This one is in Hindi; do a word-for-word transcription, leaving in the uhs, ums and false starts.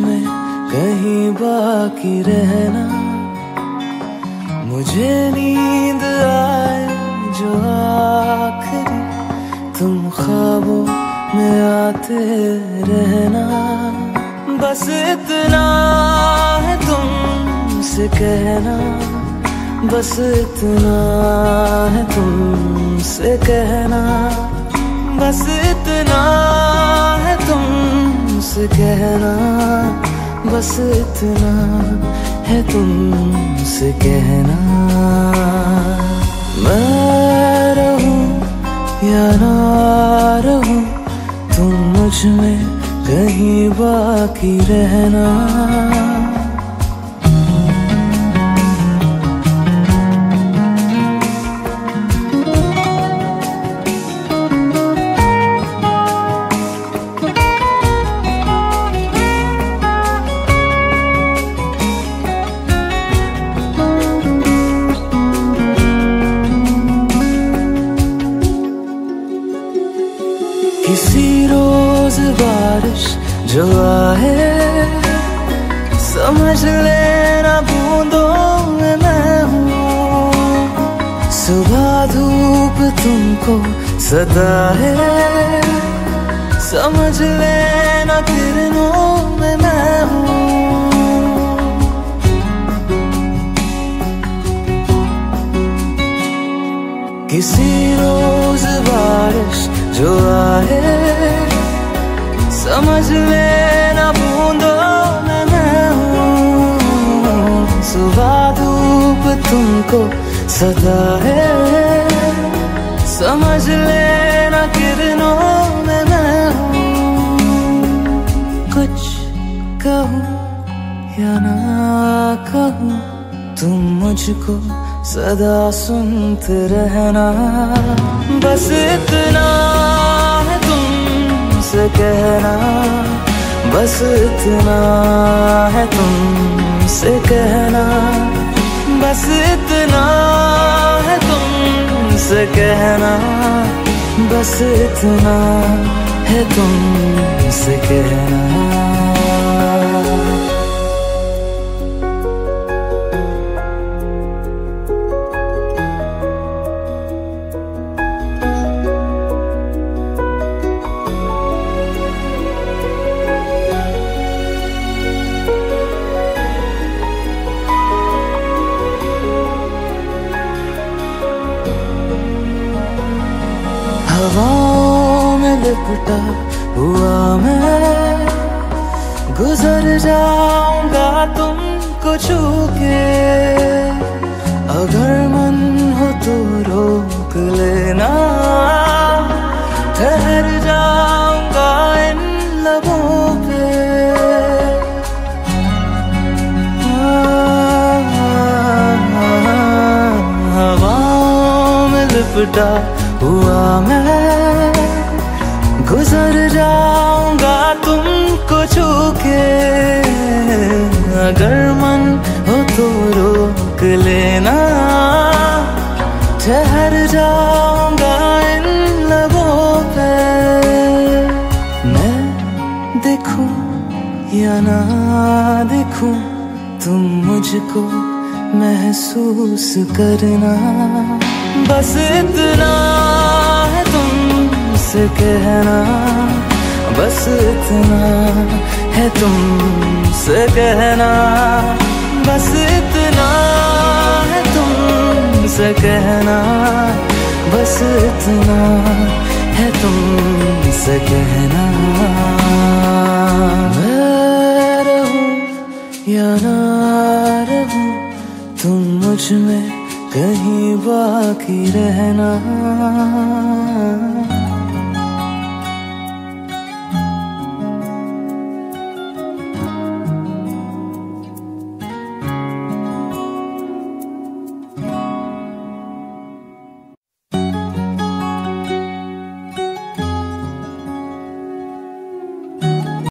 में कहीं बाकी रहना। मुझे नींद आए जो आखिरी, तुम ख्वाबों में आते रहना। बस इतना है तुमसे कहना, बस इतना है तुमसे कहना, बस इतना है तुमसे कहना, बस इतना है तुमसे कहना। मैं रहूं या ना रहूं, तुम मुझ में कहीं बाकी रहना। किसी रोज बारिश जो आए, समझ लेना बूंदों में मैं हूँ। सुबह धूप तुमको सताए, समझ लेना किरणों में मैं हूँ। किसी रोज बारिश जो आए, समझ लेना बूंदों में मैं हूँ। सुबह धूप तुमको सताए, समझ लेना किरणों में मैं हूँ। कुछ कहूँ या ना कहूँ, तुम मुझको सदा सुनते रहना। बस इतना है तुमसे कहना, बस इतना है तुमसे कहना, बस इतना है तुमसे कहना, बस इतना है तुमसे कहना। हवाओं में लिपटा हुआ मैं, गुजर जाऊंगा तुमको छू के। अगर मन हो तो रोक लेना, ठहर जाऊंगा इन लबों पे। हवाओं में लिपटा हुआ मैं, गुजर जाऊंगा तुमको छू के। अगर मन हो तो रोक लेना, ठहर जाऊंगा इन लबों पे। मैं देखूं या ना देखूं, तुम मुझको महसूस करना। बस इतना है तुमसे कहना, बस इतना है तुमसे कहना, बस इतना है तुमसे कहना, बस इतना है तुमसे कहना। मैं रहूं या ना रहूं, तुम मुझ में कहीं बाकी रहना।